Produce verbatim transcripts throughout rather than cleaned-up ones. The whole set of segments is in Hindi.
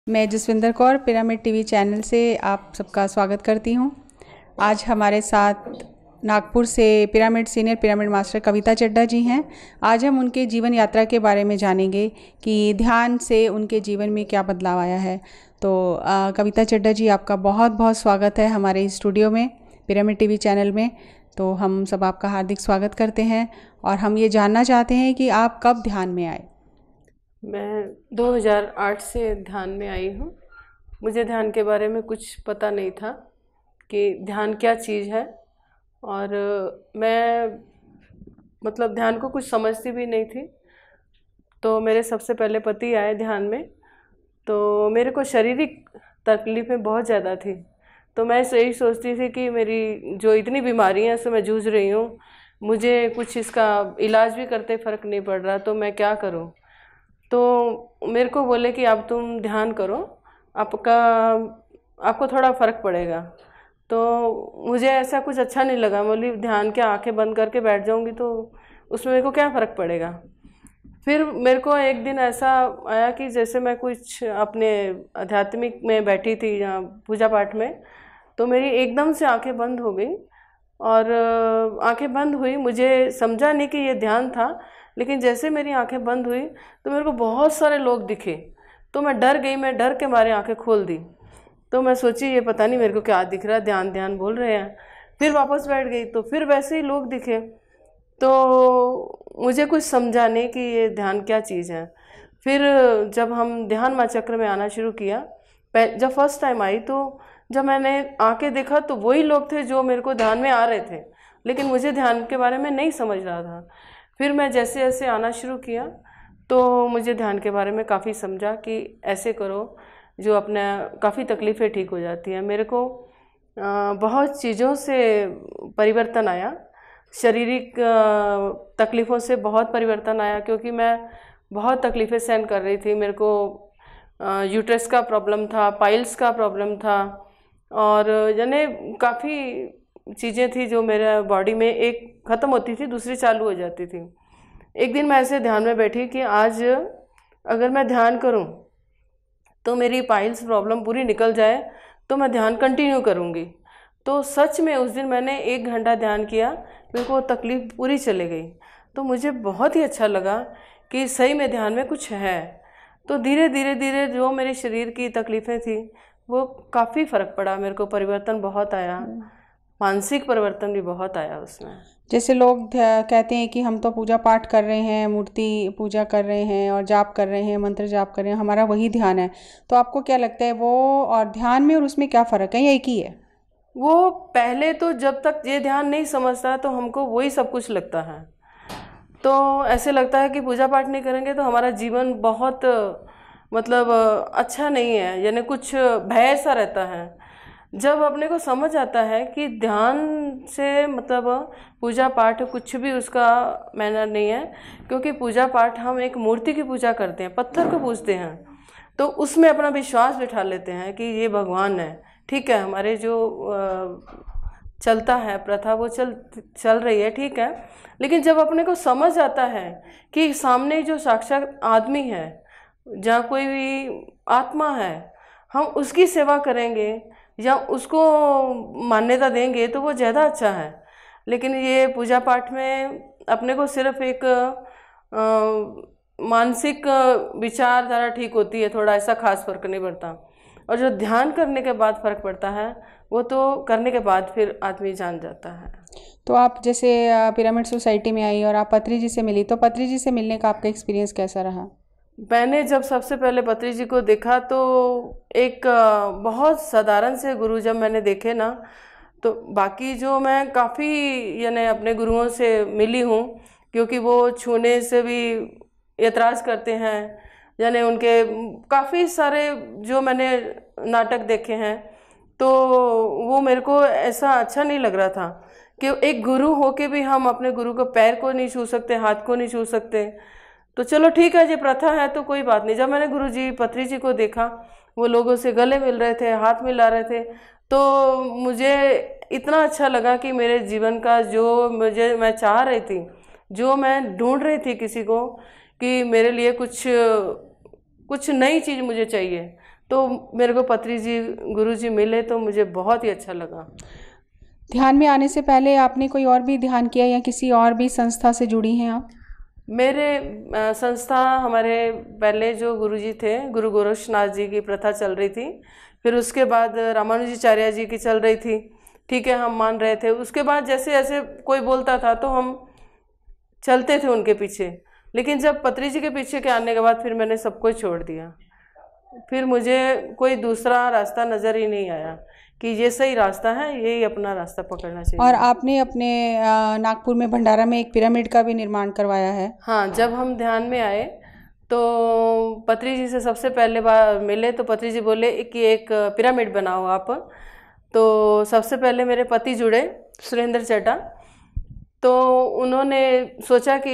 मैं Jasvinder Kaur pyramid TV channel से आप सबका स्वागत करती हूं। आज हमारे साथ नागपुर से pyramid senior pyramid master Kavita Chadha ji हैं। आज हम उनके जीवन यात्रा के बारे में जानेंगे कि ध्यान से उनके जीवन में क्या बदलाव आया है। तो आ, कविता चड्ढा जी, आपका बहुत बहुत स्वागत है हमारे स्टूडियो में, पिरामिड टीवी चैनल में। तो हम सब आपका हार्दिक स्वागत करते हैं और हम ये जानना चाहते हैं कि आप कब ध्यान में आए। मैं दो हज़ार आठ से ध्यान में आई हूँ। मुझे ध्यान के बारे में कुछ पता नहीं था कि ध्यान क्या चीज़ है, और मैं मतलब ध्यान को कुछ समझती भी नहीं थी। तो मेरे सबसे पहले पति आए ध्यान में, तो मेरे को शारीरिक तकलीफ़ें बहुत ज़्यादा थी। तो मैं यही सोचती थी कि मेरी जो इतनी बीमारियाँ से मैं जूझ रही हूँ, मुझे कुछ इसका इलाज भी करते फ़र्क नहीं पड़ रहा, तो मैं क्या करूँ। तो मेरे को बोले कि अब तुम ध्यान करो, आपका आपको थोड़ा फ़र्क पड़ेगा। तो मुझे ऐसा कुछ अच्छा नहीं लगा। बोली ध्यान क्या, आंखें बंद करके बैठ जाऊंगी तो उसमें मेरे को क्या फ़र्क पड़ेगा। फिर मेरे को एक दिन ऐसा आया कि जैसे मैं कुछ अपने आध्यात्मिक में बैठी थी यहाँ पूजा पाठ में, तो मेरी एकदम से आंखें बंद हो गई। और आंखें बंद हुई, मुझे समझा नहीं कि ये ध्यान था, लेकिन जैसे मेरी आंखें बंद हुई तो मेरे को बहुत सारे लोग दिखे। तो मैं डर गई, मैं डर के मारे आंखें खोल दी। तो मैं सोची ये पता नहीं मेरे को क्या दिख रहा है, ध्यान ध्यान बोल रहे हैं। फिर वापस बैठ गई, तो फिर वैसे ही लोग दिखे। तो मुझे कुछ समझा नहीं कि ये ध्यान क्या चीज़ है। फिर जब हम ध्यान माँ चक्र में आना शुरू किया, जब फर्स्ट टाइम आई, तो जब मैंने आके देखा तो वही लोग थे जो मेरे को ध्यान में आ रहे थे, लेकिन मुझे ध्यान के बारे में नहीं समझ रहा था। फिर मैं जैसे जैसे आना शुरू किया तो मुझे ध्यान के बारे में काफ़ी समझा कि ऐसे करो जो अपने काफ़ी तकलीफ़ें ठीक हो जाती हैं। मेरे को आ, बहुत चीज़ों से परिवर्तन आया, शारीरिक तकलीफ़ों से बहुत परिवर्तन आया, क्योंकि मैं बहुत तकलीफ़ें सहन कर रही थी। मेरे को यूट्रस का प्रॉब्लम था, पाइल्स का प्रॉब्लम था, और यानी काफ़ी चीज़ें थी जो मेरे बॉडी में एक ख़त्म होती थी, दूसरी चालू हो जाती थी। एक दिन मैं ऐसे ध्यान में बैठी कि आज अगर मैं ध्यान करूं तो मेरी पाइल्स प्रॉब्लम पूरी निकल जाए, तो मैं ध्यान कंटिन्यू करूंगी। तो सच में उस दिन मैंने एक घंटा ध्यान किया, मेरे को तकलीफ़ पूरी चली गई। तो मुझे बहुत ही अच्छा लगा कि सही में ध्यान में कुछ है। तो धीरे धीरे धीरे जो मेरे शरीर की तकलीफ़ें थी वो काफ़ी फ़र्क पड़ा, मेरे को परिवर्तन बहुत आया, मानसिक परिवर्तन भी बहुत आया उसमें। जैसे लोग कहते हैं कि हम तो पूजा पाठ कर रहे हैं, मूर्ति पूजा कर रहे हैं और जाप कर रहे हैं, मंत्र जाप कर रहे हैं, हमारा वही ध्यान है। तो आपको क्या लगता है, वो और ध्यान में और उसमें क्या फ़र्क है या एक ही है? वो पहले तो जब तक ये ध्यान नहीं समझता तो हमको वही सब कुछ लगता है। तो ऐसे लगता है कि पूजा पाठ नहीं करेंगे तो हमारा जीवन बहुत मतलब अच्छा नहीं है, यानी कुछ भय सा रहता है। जब अपने को समझ आता है कि ध्यान से मतलब पूजा पाठ कुछ भी उसका मैनर नहीं है, क्योंकि पूजा पाठ हम एक मूर्ति की पूजा करते हैं, पत्थर को पूजते हैं, तो उसमें अपना विश्वास बिठा लेते हैं कि ये भगवान है। ठीक है, हमारे जो चलता है प्रथा वो चल चल रही है, ठीक है, लेकिन जब अपने को समझ आता है कि सामने जो साक्षात आदमी है, जहाँ कोई भी आत्मा है, हम उसकी सेवा करेंगे या उसको मान्यता देंगे तो वो ज़्यादा अच्छा है। लेकिन ये पूजा पाठ में अपने को सिर्फ एक आ, मानसिक विचारधारा ठीक होती है, थोड़ा ऐसा खास फर्क नहीं पड़ता। और जो ध्यान करने के बाद फर्क पड़ता है वो तो करने के बाद फिर आदमी जान जाता है। तो आप जैसे पिरामिड सोसाइटी में आई और आप पत्री जी से मिली, तो पत्री जी से मिलने का आपका एक्सपीरियंस कैसा रहा? मैंने जब सबसे पहले पत्री जी को देखा तो एक बहुत साधारण से गुरु जब मैंने देखे ना, तो बाकी जो मैं काफ़ी यानी अपने गुरुओं से मिली हूँ, क्योंकि वो छूने से भी एतराज़ करते हैं, यानी उनके काफ़ी सारे जो मैंने नाटक देखे हैं, तो वो मेरे को ऐसा अच्छा नहीं लग रहा था कि एक गुरु होके भी हम अपने गुरु को पैर को नहीं छू सकते, हाथ को नहीं छू सकते। तो चलो ठीक है, ये प्रथा है तो कोई बात नहीं। जब मैंने गुरु जी पत्री जी को देखा, वो लोगों से गले मिल रहे थे, हाथ मिला रहे थे, तो मुझे इतना अच्छा लगा कि मेरे जीवन का जो मुझे मैं चाह रही थी, जो मैं ढूंढ रही थी किसी को, कि मेरे लिए कुछ कुछ नई चीज़ मुझे चाहिए, तो मेरे को पत्री जी गुरु जी मिले तो मुझे बहुत ही अच्छा लगा। ध्यान में आने से पहले आपने कोई और भी ध्यान किया या किसी और भी संस्था से जुड़ी हैं आप? मेरे आ, संस्था हमारे पहले जो गुरुजी थे, गुरु गोरक्षनाथ जी की प्रथा चल रही थी, फिर उसके बाद रामानुजाचार्य जी की चल रही थी, ठीक है, हम मान रहे थे। उसके बाद जैसे जैसे कोई बोलता था तो हम चलते थे उनके पीछे, लेकिन जब पत्री जी के पीछे के आने के बाद फिर मैंने सब कुछ छोड़ दिया। फिर मुझे कोई दूसरा रास्ता नज़र ही नहीं आया कि ये सही रास्ता है, यही अपना रास्ता पकड़ना चाहिए। और आपने अपने नागपुर में भंडारा में एक पिरामिड का भी निर्माण करवाया है। हाँ, जब हम ध्यान में आए तो पत्री जी से सबसे पहले बार मिले तो पत्री जी बोले कि एक पिरामिड बनाओ आप। तो सबसे पहले मेरे पति जुड़े, सुरेंद्र चड्ढा। तो उन्होंने सोचा कि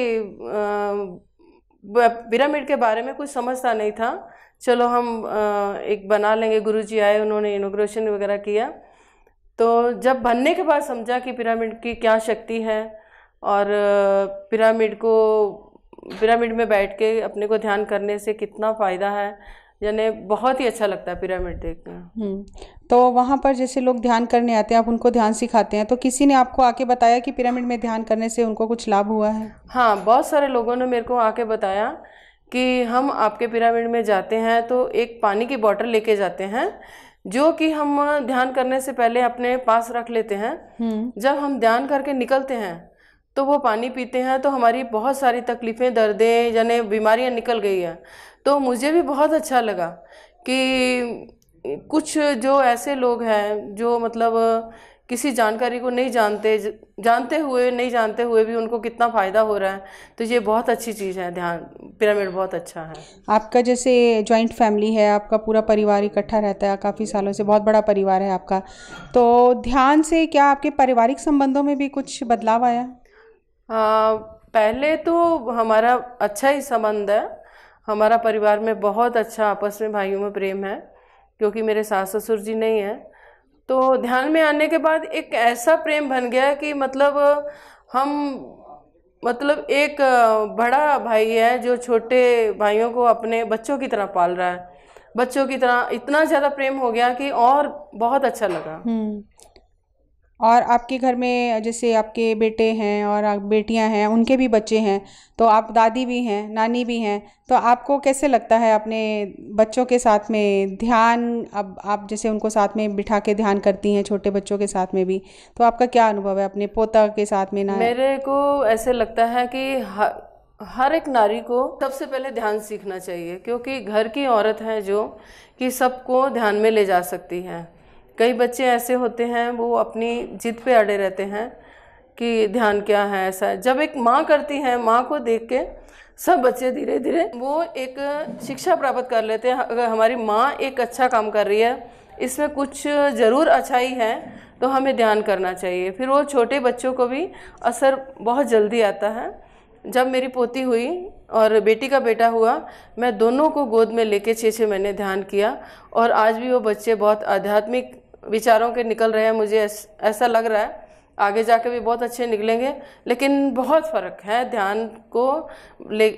पिरामिड के बारे में कुछ समझता नहीं था, चलो हम एक बना लेंगे। गुरुजी आए, उन्होंने इनॉग्रेशन वगैरह किया। तो जब बनने के बाद समझा कि पिरामिड की क्या शक्ति है और पिरामिड को पिरामिड में बैठ के अपने को ध्यान करने से कितना फ़ायदा है, यानी बहुत ही अच्छा लगता है पिरामिड देखना। तो वहाँ पर जैसे लोग ध्यान करने आते हैं, आप उनको ध्यान सिखाते हैं, तो किसी ने आपको आके बताया कि पिरामिड में ध्यान करने से उनको कुछ लाभ हुआ है? हाँ, बहुत सारे लोगों ने मेरे को आके बताया कि हम आपके पिरामिड में जाते हैं तो एक पानी की बोतल लेके जाते हैं, जो कि हम ध्यान करने से पहले अपने पास रख लेते हैं। जब हम ध्यान करके निकलते हैं तो वो पानी पीते हैं तो हमारी बहुत सारी तकलीफ़ें, दर्दें, यानी बीमारियां निकल गई है। तो मुझे भी बहुत अच्छा लगा कि कुछ जो ऐसे लोग हैं जो मतलब किसी जानकारी को नहीं जानते, जानते हुए नहीं जानते हुए भी उनको कितना फ़ायदा हो रहा है, तो ये बहुत अच्छी चीज़ है। ध्यान पिरामिड बहुत अच्छा है। आपका जैसे जॉइंट फैमिली है, आपका पूरा परिवार इकट्ठा रहता है काफ़ी सालों से, बहुत बड़ा परिवार है आपका, तो ध्यान से क्या आपके पारिवारिक संबंधों में भी कुछ बदलाव आया? आ, पहले तो हमारा अच्छा ही संबंध है, हमारा परिवार में बहुत अच्छा आपस में भाइयों में प्रेम है, क्योंकि मेरे सास ससुर जी नहीं हैं। तो ध्यान में आने के बाद एक ऐसा प्रेम बन गया कि मतलब हम मतलब एक बड़ा भाई है जो छोटे भाइयों को अपने बच्चों की तरह पाल रहा है, बच्चों की तरह। इतना ज़्यादा प्रेम हो गया कि और बहुत अच्छा लगा। और आपके घर में जैसे आपके बेटे हैं और आप बेटियां हैं, उनके भी बच्चे हैं, तो आप दादी भी हैं, नानी भी हैं, तो आपको कैसे लगता है अपने बच्चों के साथ में ध्यान? अब आप जैसे उनको साथ में बिठा के ध्यान करती हैं, छोटे बच्चों के साथ में भी, तो आपका क्या अनुभव है अपने पोता के साथ में? ना, मेरे को ऐसे लगता है कि हर एक नारी को सबसे पहले ध्यान सीखना चाहिए, क्योंकि घर की औरत है जो कि सबको ध्यान में ले जा सकती है। कई बच्चे ऐसे होते हैं वो अपनी जिद पे अड़े रहते हैं कि ध्यान क्या है, ऐसा है। जब एक माँ करती है, माँ को देख के सब बच्चे धीरे धीरे वो एक शिक्षा प्राप्त कर लेते हैं। अगर हमारी माँ एक अच्छा काम कर रही है, इसमें कुछ ज़रूर अच्छाई है, तो हमें ध्यान करना चाहिए। फिर वो छोटे बच्चों को भी असर बहुत जल्दी आता है। जब मेरी पोती हुई और बेटी का बेटा हुआ, मैं दोनों को गोद में लेके छः छः महीने ध्यान किया, और आज भी वो बच्चे बहुत आध्यात्मिक विचारों के निकल रहे हैं। मुझे ऐसा लग रहा है आगे जाके भी बहुत अच्छे निकलेंगे। लेकिन बहुत फ़र्क है ध्यान को ले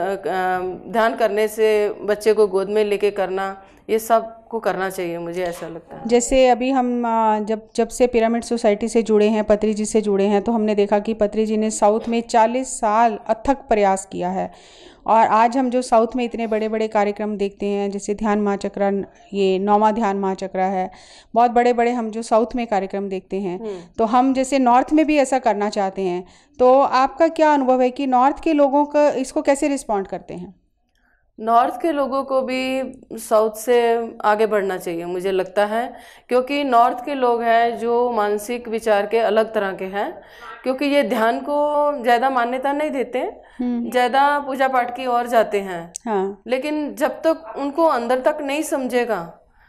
ध्यान करने से, बच्चे को गोद में लेके करना, ये सब को करना चाहिए, मुझे ऐसा लगता है। जैसे अभी हम जब जब से पिरामिड सोसाइटी से जुड़े हैं, पत्री जी से जुड़े हैं, तो हमने देखा कि पत्री जी ने साउथ में चालीस साल अथक प्रयास किया है, और आज हम जो साउथ में इतने बड़े बड़े कार्यक्रम देखते हैं, जैसे ध्यान महाचक्र, ये नौवां ध्यान महाचक्र है, बहुत बड़े बड़े हम जो साउथ में कार्यक्रम देखते हैं, तो हम जैसे नॉर्थ में भी ऐसा करना चाहते हैं। तो आपका क्या अनुभव है कि नॉर्थ के लोगों का इसको कैसे रिस्पॉन्ड करते हैं? नॉर्थ के लोगों को भी साउथ से आगे बढ़ना चाहिए, मुझे लगता है, क्योंकि नॉर्थ के लोग हैं जो मानसिक विचार के अलग तरह के हैं, क्योंकि ये ध्यान को ज़्यादा मान्यता नहीं देते, ज़्यादा पूजा पाठ की ओर जाते हैं। हाँ। लेकिन जब तक उनको अंदर तक नहीं समझेगा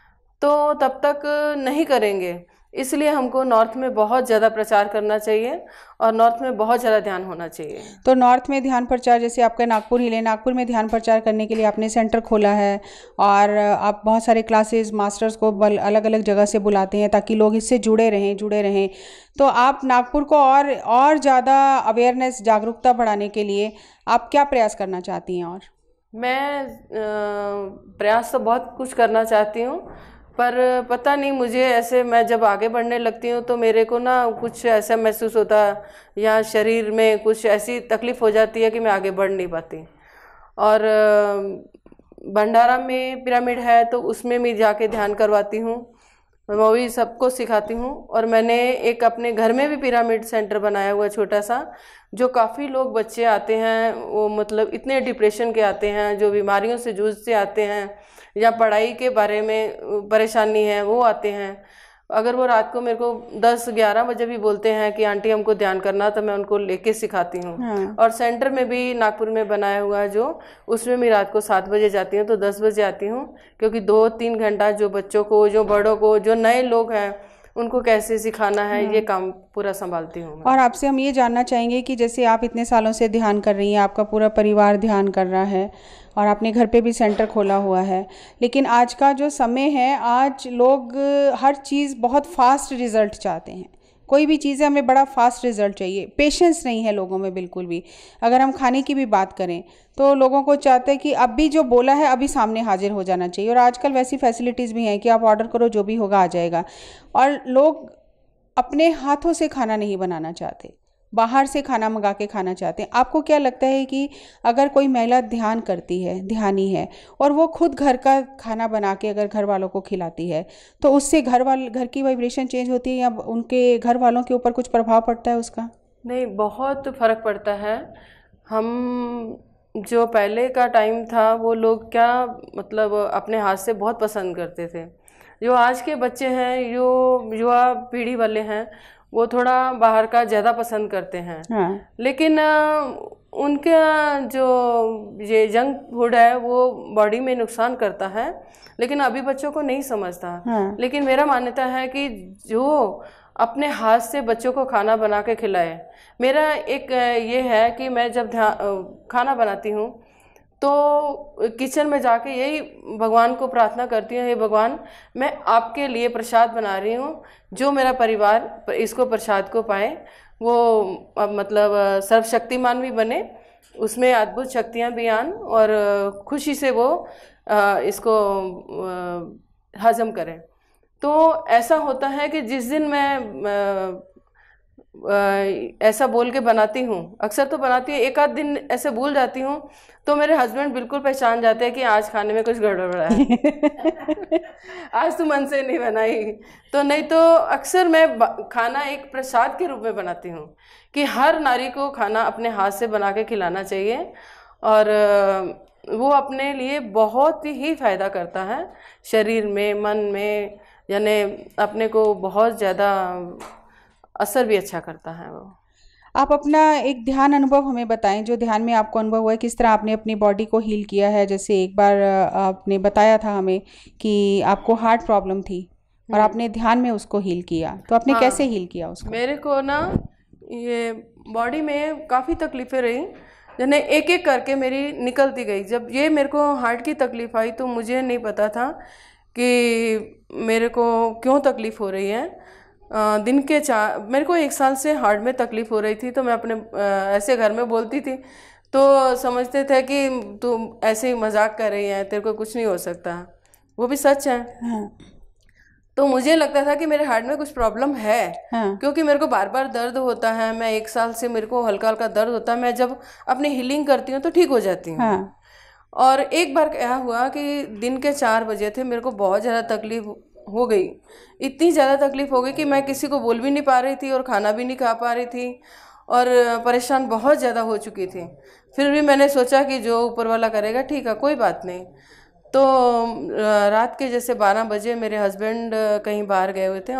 तो तब तक नहीं करेंगे। इसलिए हमको नॉर्थ में बहुत ज़्यादा प्रचार करना चाहिए और नॉर्थ में बहुत ज़्यादा ध्यान होना चाहिए। तो नॉर्थ में ध्यान प्रचार, जैसे आपका नागपुर ही ले, नागपुर में ध्यान प्रचार करने के लिए आपने सेंटर खोला है, और आप बहुत सारे क्लासेस, मास्टर्स को अलग अलग जगह से बुलाते हैं ताकि लोग इससे जुड़े रहें जुड़े रहें तो आप नागपुर को और और ज़्यादा अवेयरनेस, जागरूकता बढ़ाने के लिए आप क्या प्रयास करना चाहती हैं? और मैं प्रयास तो बहुत कुछ करना चाहती हूँ, पर पता नहीं मुझे ऐसे, मैं जब आगे बढ़ने लगती हूँ तो मेरे को ना कुछ ऐसा महसूस होता है या शरीर में कुछ ऐसी तकलीफ़ हो जाती है कि मैं आगे बढ़ नहीं पाती। और भंडारा में पिरामिड है तो उसमें मैं जाके ध्यान करवाती हूँ, वो भी सबको सिखाती हूँ। और मैंने एक अपने घर में भी पिरामिड सेंटर बनाया हुआ छोटा सा, जो काफ़ी लोग बच्चे आते हैं, वो मतलब इतने डिप्रेशन के आते हैं, जो बीमारियों से जूझते आते हैं या पढ़ाई के बारे में परेशानी है वो आते हैं। अगर वो रात को मेरे को दस ग्यारह बजे भी बोलते हैं कि आंटी हमको ध्यान करना, तो मैं उनको लेके सिखाती हूँ। हाँ। और सेंटर में भी नागपुर में बनाया हुआ है जो, उसमें मैं रात को सात बजे जाती हूँ तो दस बजे आती हूँ, क्योंकि दो तीन घंटा जो बच्चों को, जो बड़ों को, जो नए लोग हैं उनको कैसे सिखाना है, ये काम पूरा संभालती हूँ। और आपसे हम ये जानना चाहेंगे कि जैसे आप इतने सालों से ध्यान कर रही हैं, आपका पूरा परिवार ध्यान कर रहा है और आपने घर पे भी सेंटर खोला हुआ है, लेकिन आज का जो समय है, आज लोग हर चीज़ बहुत फास्ट रिजल्ट चाहते हैं। कोई भी चीज़ है, हमें बड़ा फास्ट रिजल्ट चाहिए, पेशेंस नहीं है लोगों में बिल्कुल भी। अगर हम खाने की भी बात करें तो लोगों को चाहते हैं कि अभी जो बोला है अभी सामने हाजिर हो जाना चाहिए। और आजकल वैसी फैसिलिटीज़ भी हैं कि आप ऑर्डर करो, जो भी होगा आ जाएगा। और लोग अपने हाथों से खाना नहीं बनाना चाहते, बाहर से खाना मंगा के खाना चाहते हैं। आपको क्या लगता है कि अगर कोई महिला ध्यान करती है, ध्यानी है, और वो खुद घर का खाना बना के अगर घर वालों को खिलाती है, तो उससे घर वाल घर की वाइब्रेशन चेंज होती है या उनके घर वालों के ऊपर कुछ प्रभाव पड़ता है उसका? नहीं, बहुत फ़र्क पड़ता है। हम जो पहले का टाइम था, वो लोग क्या मतलब अपने हाथ से बहुत पसंद करते थे। जो आज के बच्चे हैं, जो युवा पीढ़ी वाले हैं, वो थोड़ा बाहर का ज़्यादा पसंद करते हैं। हाँ। लेकिन उनका जो ये जंक फूड है वो बॉडी में नुकसान करता है, लेकिन अभी बच्चों को नहीं समझता। हाँ। लेकिन मेरा मान्यता है कि जो अपने हाथ से बच्चों को खाना बना के खिलाए। मेरा एक ये है कि मैं जब खाना बनाती हूँ तो किचन में जाके यही भगवान को प्रार्थना करती हूँ, हे भगवान, मैं आपके लिए प्रसाद बना रही हूँ, जो मेरा परिवार इसको प्रसाद को पाए, वो मतलब सर्वशक्तिमान भी बने, उसमें अद्भुत शक्तियाँ भी आन और खुशी से वो इसको हजम करें। तो ऐसा होता है कि जिस दिन मैं ऐसा बोल के बनाती हूँ, अक्सर तो बनाती हूँ, एक आध दिन ऐसे भूल जाती हूँ, तो मेरे हस्बैंड बिल्कुल पहचान जाते हैं कि आज खाने में कुछ गड़बड़ है। आज तो मन से नहीं बनाई। तो नहीं तो अक्सर मैं खाना एक प्रसाद के रूप में बनाती हूँ कि हर नारी को खाना अपने हाथ से बना के खिलाना चाहिए, और वो अपने लिए बहुत ही फ़ायदा करता है, शरीर में, मन में, यानी अपने को बहुत ज़्यादा असर भी अच्छा करता है वो। आप अपना एक ध्यान अनुभव हमें बताएं, जो ध्यान में आपको अनुभव हुआ है, किस तरह आपने अपनी बॉडी को हील किया है। जैसे एक बार आपने बताया था हमें कि आपको हार्ट प्रॉब्लम थी और आपने ध्यान में उसको हील किया, तो आपने हाँ, कैसे हील किया उसको? मेरे को ना ये बॉडी में काफ़ी तकलीफ़ें रही, यानी एक एक करके मेरी निकलती गई। जब ये मेरे को हार्ट की तकलीफ़ आई तो मुझे नहीं पता था कि मेरे को क्यों तकलीफ़ हो रही है। आ, दिन के चार मेरे को एक साल से हार्ट में तकलीफ़ हो रही थी, तो मैं अपने आ, ऐसे घर में बोलती थी, तो समझते थे कि तू ऐसे ही मजाक कर रही है, तेरे को कुछ नहीं हो सकता। वो भी सच है। हाँ। तो मुझे लगता था कि मेरे हार्ट में कुछ प्रॉब्लम है। हाँ। क्योंकि मेरे को बार बार दर्द होता है, मैं एक साल से मेरे को हल्का हल्का दर्द होता है, मैं जब अपनी हीलिंग करती हूँ तो ठीक हो जाती हूँ। हाँ। और एक बार क्या हुआ कि दिन के चार बजे थे, मेरे को बहुत ज़्यादा तकलीफ हो गई, इतनी ज़्यादा तकलीफ हो गई कि मैं किसी को बोल भी नहीं पा रही थी और खाना भी नहीं खा पा रही थी और परेशान बहुत ज़्यादा हो चुकी थी। फिर भी मैंने सोचा कि जो ऊपर वाला करेगा ठीक है, कोई बात नहीं। तो रात के जैसे बारह बजे मेरे हस्बैंड कहीं बाहर गए हुए थे,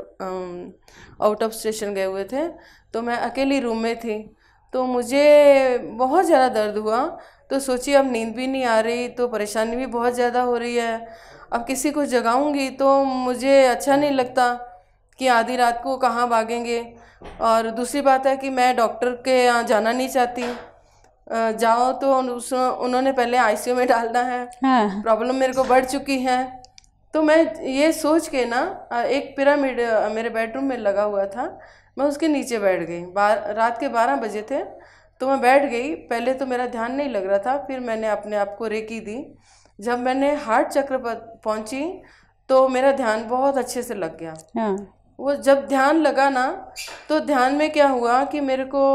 आउट ऑफ स्टेशन गए हुए थे, तो मैं अकेली रूम में थी। तो मुझे बहुत ज़्यादा दर्द हुआ, तो सोची अब नींद भी नहीं आ रही, तो परेशानी भी बहुत ज़्यादा हो रही है, अब किसी को जगाऊंगी तो मुझे अच्छा नहीं लगता कि आधी रात को कहाँ भागेंगे। और दूसरी बात है कि मैं डॉक्टर के यहाँ जाना नहीं चाहती, जाओ तो उस उन्होंने पहले आईसीयू में डालना है। हाँ। प्रॉब्लम मेरे को बढ़ चुकी है। तो मैं ये सोच के ना, एक पिरामिड मेरे बेडरूम में लगा हुआ था, मैं उसके नीचे बैठ गई। रात के बारह बजे थे, तो मैं बैठ गई। पहले तो मेरा ध्यान नहीं लग रहा था, फिर मैंने अपने आप को रेकी दी। जब मैंने हार्ट चक्र पर पहुंची तो मेरा ध्यान बहुत अच्छे से लग गया। हाँ। वो जब ध्यान लगा ना, तो ध्यान में क्या हुआ कि मेरे को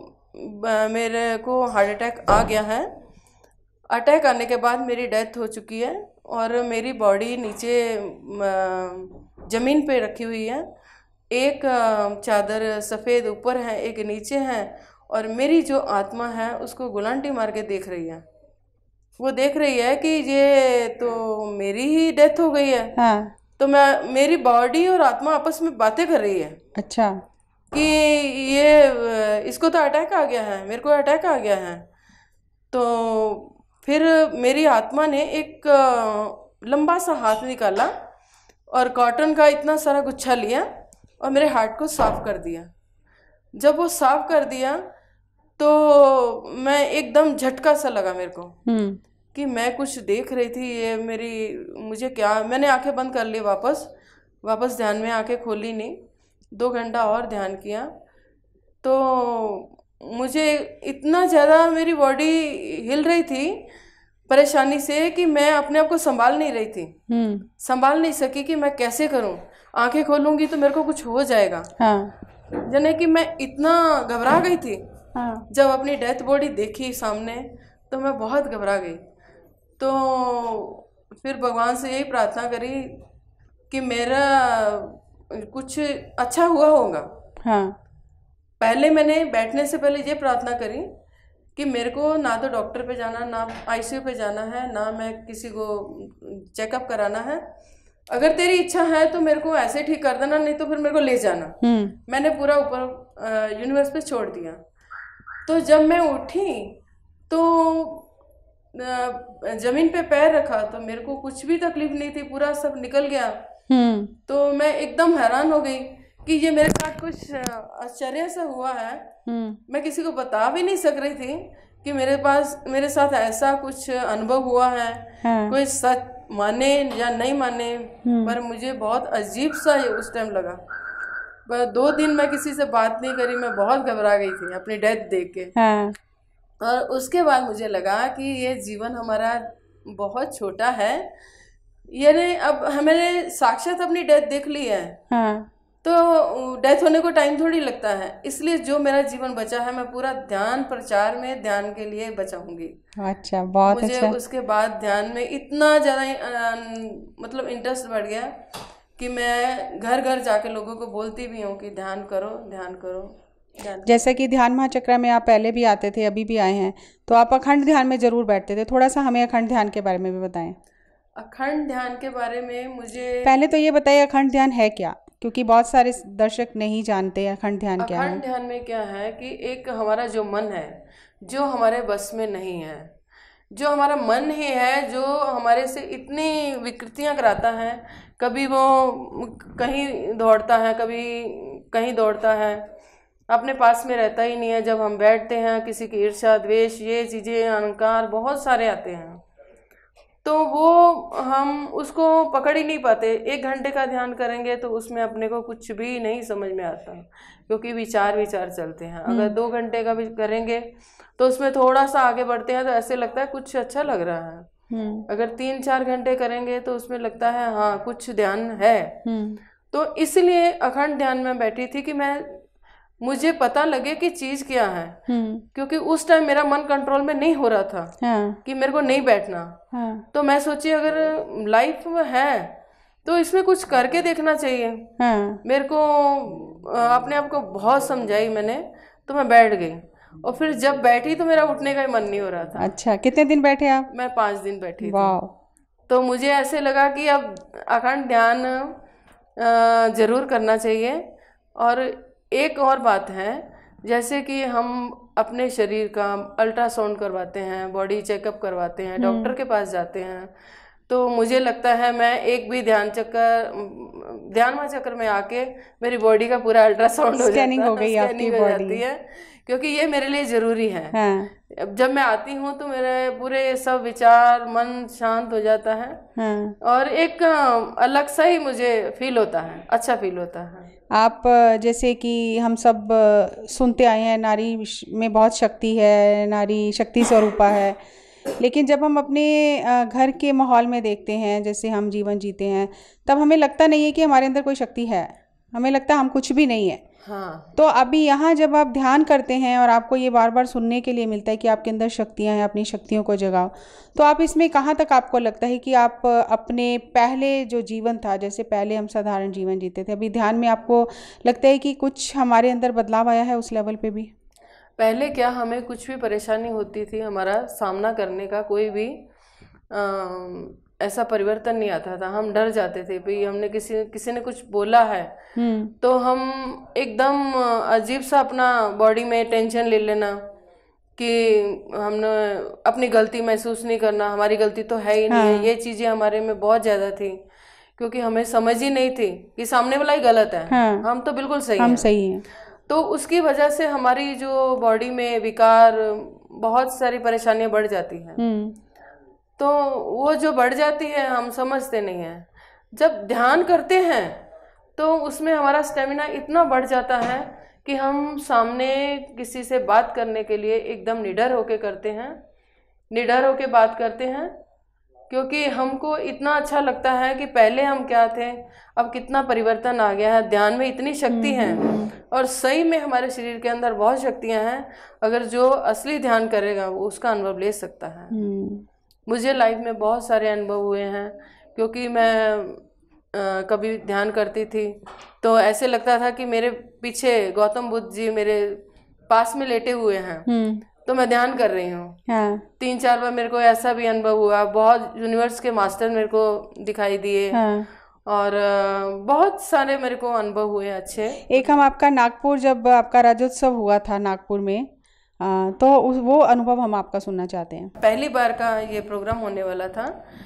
मेरे को हार्ट अटैक आ गया है। अटैक आने के बाद मेरी डेथ हो चुकी है और मेरी बॉडी नीचे ज़मीन पे रखी हुई है। एक चादर सफ़ेद ऊपर है, एक नीचे है, और मेरी जो आत्मा है उसको गुलांटी मार के देख रही है। वो देख रही है कि ये तो मेरी ही डेथ हो गई है। हाँ। तो मैं मेरी बॉडी और आत्मा आपस में बातें कर रही है। अच्छा। कि ये इसको तो अटैक आ गया है, मेरे को अटैक आ गया है। तो फिर मेरी आत्मा ने एक लंबा सा हाथ निकाला और कॉटन का इतना सारा गुच्छा लिया और मेरे हार्ट को साफ कर दिया। जब वो साफ कर दिया तो मैं एकदम झटका सा लगा मेरे को कि मैं कुछ देख रही थी, ये मेरी मुझे क्या, मैंने आंखें बंद कर ली, वापस वापस ध्यान में आंखें खोली नहीं। दो घंटा और ध्यान किया तो मुझे इतना ज़्यादा मेरी बॉडी हिल रही थी परेशानी से कि मैं अपने आप को संभाल नहीं रही थी। संभाल नहीं सकी कि मैं कैसे करूं। आंखें खोलूंगी तो मेरे को कुछ हो जाएगा। हाँ। जाने कि मैं इतना घबरा गई थी। हाँ। जब अपनी डेथ बॉडी देखी सामने तो मैं बहुत घबरा गई। तो फिर भगवान से यही प्रार्थना करी कि मेरा कुछ अच्छा हुआ होगा। हाँ। पहले मैंने बैठने से पहले ये प्रार्थना करी कि मेरे को ना तो डॉक्टर पे जाना, ना आईसीयू पे जाना है, ना मैं किसी को चेकअप कराना है। अगर तेरी इच्छा है तो मेरे को ऐसे ठीक कर देना, नहीं तो फिर मेरे को ले जाना। मैंने पूरा ऊपर यूनिवर्स पे छोड़ दिया। तो जब मैं उठी तो जमीन पे पैर रखा तो मेरे को कुछ भी तकलीफ नहीं थी, पूरा सब निकल गया। तो मैं एकदम हैरान हो गई कि ये मेरे साथ कुछ आश्चर्य सा हुआ है। मैं किसी को बता भी नहीं सक रही थी कि मेरे पास मेरे साथ ऐसा कुछ अनुभव हुआ है। हाँ। कोई सच माने या नहीं माने, पर मुझे बहुत अजीब सा ये उस टाइम लगा। पर दो दिन मैं किसी से बात नहीं करी, मैं बहुत घबरा गई थी अपनी डेथ देख के। हाँ। और उसके बाद मुझे लगा कि ये जीवन हमारा बहुत छोटा है, यानी अब हमें साक्षात अपनी डेथ देख ली है। हाँ। तो डेथ होने को टाइम थोड़ी लगता है, इसलिए जो मेरा जीवन बचा है मैं पूरा ध्यान प्रचार में ध्यान के लिए बचाऊंगी। अच्छा, बहुत मुझे अच्छा। उसके बाद ध्यान में इतना ज़्यादा मतलब इंटरेस्ट बढ़ गया कि मैं घर घर जाके लोगों को बोलती भी हूँ कि ध्यान करो, ध्यान करो। जैसे कि ध्यान महाचक्र में आप पहले भी आते थे, अभी भी आए हैं, तो आप अखंड ध्यान में जरूर बैठते थे। थोड़ा सा हमें अखंड ध्यान के बारे में भी बताएं। अखंड ध्यान के बारे में मुझे पहले तो ये बताइए अखंड ध्यान है क्या, क्योंकि बहुत सारे दर्शक नहीं जानते अखंड ध्यान क्या है। अखंड ध्यान में क्या है कि एक हमारा जो मन है जो हमारे बस में नहीं है, जो हमारा मन ही है जो हमारे से इतनी विकृतियां कराता है। कभी वो कहीं दौड़ता है, कभी कहीं दौड़ता है, अपने पास में रहता ही नहीं है। जब हम बैठते हैं किसी की ईर्ष्या, द्वेष, ये चीज़ें, अहंकार बहुत सारे आते हैं, तो वो हम उसको पकड़ ही नहीं पाते। एक घंटे का ध्यान करेंगे तो उसमें अपने को कुछ भी नहीं समझ में आता, क्योंकि विचार विचार चलते हैं। अगर दो घंटे का भी करेंगे तो उसमें थोड़ा सा आगे बढ़ते हैं तो ऐसे लगता है कुछ अच्छा लग रहा है। अगर तीन चार घंटे करेंगे तो उसमें लगता है हाँ कुछ ध्यान है। तो इसलिए अखंड ध्यान में बैठी थी कि मैं मुझे पता लगे कि चीज क्या है, क्योंकि उस टाइम मेरा मन कंट्रोल में नहीं हो रहा था। हाँ। कि मेरे को नहीं बैठना। हाँ। तो मैं सोची अगर लाइफ में है तो इसमें कुछ करके देखना चाहिए। हाँ। मेरे को अपने आप को बहुत समझाई मैंने, तो मैं बैठ गई। और फिर जब बैठी तो मेरा उठने का ही मन नहीं हो रहा था। अच्छा, कितने दिन बैठे आप? मैं पाँच दिन बैठी थी। वाह। तो मुझे ऐसे लगा कि अब अखंड ध्यान जरूर करना चाहिए। और एक और बात है, जैसे कि हम अपने शरीर का अल्ट्रासाउंड करवाते हैं, बॉडी चेकअप करवाते हैं, डॉक्टर के पास जाते हैं, तो मुझे लगता है मैं एक भी ध्यान चक्कर ध्यान चक्र में आके मेरी बॉडी का पूरा अल्ट्रासाउंड हो जाता है, स्कैनिंग हो गई आपकी हो बॉडी जाती है, क्योंकि ये मेरे लिए ज़रूरी है। हाँ। जब मैं आती हूँ तो मेरे पूरे सब विचार, मन शांत हो जाता है। हाँ। और एक अलग सा ही मुझे फील होता है, अच्छा फील होता है। आप जैसे कि हम सब सुनते आए हैं नारी में बहुत शक्ति है, नारी शक्ति स्वरूपा है, लेकिन जब हम अपने घर के माहौल में देखते हैं, जैसे हम जीवन जीते हैं, तब हमें लगता नहीं है कि हमारे अंदर कोई शक्ति है, हमें लगता है हम कुछ भी नहीं है। हाँ। तो अभी यहाँ जब आप ध्यान करते हैं और आपको ये बार बार सुनने के लिए मिलता है कि आपके अंदर शक्तियाँ हैं, अपनी शक्तियों को जगाओ, तो आप इसमें कहाँ तक आपको लगता है कि आप अपने पहले जो जीवन था, जैसे पहले हम साधारण जीवन जीते थे, अभी ध्यान में आपको लगता है कि कुछ हमारे अंदर बदलाव आया है उस लेवल पे भी? पहले क्या हमें कुछ भी परेशानी होती थी, हमारा सामना करने का कोई भी आ, ऐसा परिवर्तन नहीं आता था, हम डर जाते थे। भाई हमने किसी किसी ने कुछ बोला है तो हम एकदम अजीब सा अपना बॉडी में टेंशन ले लेना कि हमने अपनी गलती महसूस नहीं करना, हमारी गलती तो है ही नहीं है। ये चीज़ें हमारे में बहुत ज़्यादा थी, क्योंकि हमें समझ ही नहीं थी कि सामने वाला ही गलत है। हाँ। हम तो बिल्कुल सही हम हैं। सही हैं। तो उसकी वजह से हमारी जो बॉडी में विकार, बहुत सारी परेशानियां बढ़ जाती हैं। तो वो जो बढ़ जाती है हम समझते नहीं हैं। जब ध्यान करते हैं तो उसमें हमारा स्टेमिना इतना बढ़ जाता है कि हम सामने किसी से बात करने के लिए एकदम निडर होके करते हैं, निडर होके बात करते हैं, क्योंकि हमको इतना अच्छा लगता है कि पहले हम क्या थे, अब कितना परिवर्तन आ गया है। ध्यान में इतनी शक्ति है और सही में हमारे शरीर के अंदर बहुत शक्तियां हैं। अगर जो असली ध्यान करेगा वो उसका अनुभव ले सकता है। मुझे लाइफ में बहुत सारे अनुभव हुए हैं, क्योंकि मैं आ, कभी ध्यान करती थी तो ऐसे लगता था कि मेरे पीछे गौतम बुद्ध जी मेरे पास में लेटे हुए हैं, तो मैं ध्यान कर रही हूँ। हाँ। तीन चार बार मेरे को ऐसा भी अनुभव हुआ, बहुत यूनिवर्स के मास्टर मेरे को दिखाई दिए। हाँ। और बहुत सारे मेरे को अनुभव हुए अच्छे। एक हम आपका नागपुर, जब आपका राज्योत्सव हुआ था नागपुर में, आ, तो वो अनुभव हम आपका सुनना चाहते हैं। पहली बार का ये प्रोग्राम होने वाला था,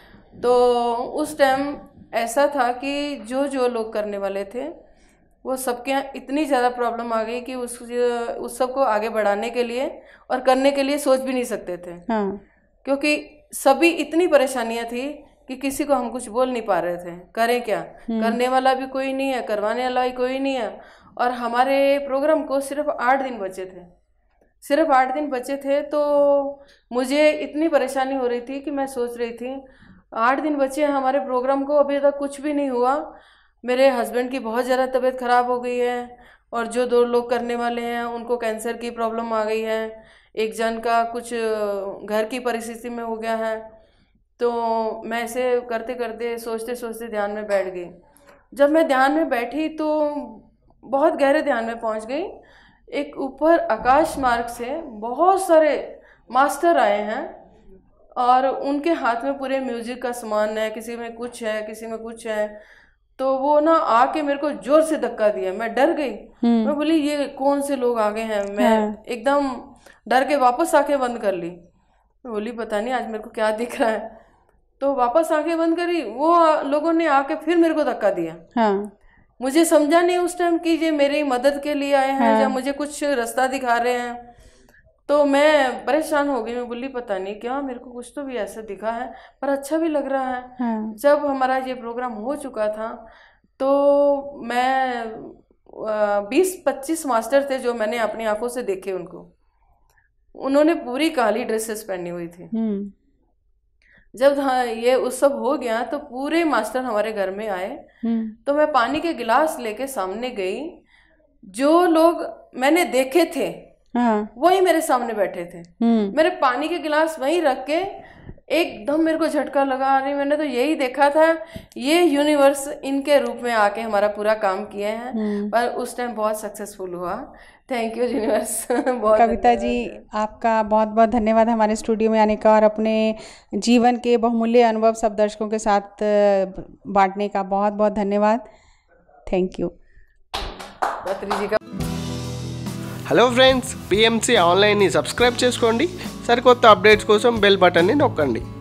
तो उस टाइम ऐसा था कि जो जो लोग करने वाले थे वो सबके यहाँ इतनी ज़्यादा प्रॉब्लम आ गई कि उस उस सब को आगे बढ़ाने के लिए और करने के लिए सोच भी नहीं सकते थे। हाँ। क्योंकि सभी इतनी परेशानियां थी कि किसी को हम कुछ बोल नहीं पा रहे थे, करें क्या, करने वाला भी कोई नहीं है, करवाने वाला भी कोई नहीं है। और हमारे प्रोग्राम को सिर्फ आठ दिन बचे थे, सिर्फ आठ दिन बचे थे तो मुझे इतनी परेशानी हो रही थी कि मैं सोच रही थी आठ दिन बचे हैं हमारे प्रोग्राम को, अभी तक कुछ भी नहीं हुआ। मेरे हस्बैंड की बहुत ज़्यादा तबीयत ख़राब हो गई है और जो दो लोग करने वाले हैं उनको कैंसर की प्रॉब्लम आ गई है, एक जन का कुछ घर की परिस्थिति में हो गया है। तो मैं ऐसे करते करते सोचते सोचते ध्यान में बैठ गई। जब मैं ध्यान में बैठी तो बहुत गहरे ध्यान में पहुंच गई। एक ऊपर आकाश मार्ग से बहुत सारे मास्टर आए हैं और उनके हाथ में पूरे म्यूजिक का सामान है, किसी में कुछ है, किसी में कुछ है। तो वो ना आके मेरे को जोर से धक्का दिया, मैं डर गई। मैं बोली ये कौन से लोग आ गए हैं, मैं एकदम डर के वापस आंखें बंद कर ली। मैं बोली पता नहीं आज मेरे को क्या दिख रहा है, तो वापस आंखें बंद करी। वो लोगों ने आके फिर मेरे को धक्का दिया। हाँ। मुझे समझा नहीं उस टाइम कि ये मेरी मदद के लिए आए हैं, हाँ। या मुझे कुछ रास्ता दिखा रहे हैं। तो मैं परेशान हो गई। मैं बोली पता नहीं क्या, मेरे को कुछ तो भी ऐसा दिखा है पर अच्छा भी लग रहा है। हाँ। जब हमारा ये प्रोग्राम हो चुका था तो मैं बीस पच्चीस मास्टर थे जो मैंने अपनी आंखों से देखे, उनको उन्होंने पूरी काली ड्रेसेस पहनी हुई थी। जब ये उत्सव हो गया तो पूरे मास्टर हमारे घर में आए। तो मैं पानी के गिलास लेके सामने गई, जो लोग मैंने देखे थे हाँ। वही मेरे सामने बैठे थे। मेरे पानी के गिलास वहीं रख के एकदम मेरे को झटका लगा। रही मैंने तो यही देखा था, ये यूनिवर्स इनके रूप में आके हमारा पूरा काम किए हैं। पर उस टाइम बहुत सक्सेसफुल हुआ। Thank you universe. बहुत कविता जी, आपका बहुत बहुत धन्यवाद हमारे स्टूडियो में आने का और अपने जीवन के बहुमूल्य अनुभव सब दर्शकों के साथ बांटने का बहुत बहुत धन्यवाद। Thank you. जी का హలో ఫ్రెండ్స్, పిఎంసి ఆన్లైన్ని సబ్స్క్రైబ్ చేసుకోండి. సరికొత్త అప్డేట్స్ కోసం బెల్ బటన్ని నొక్కండి.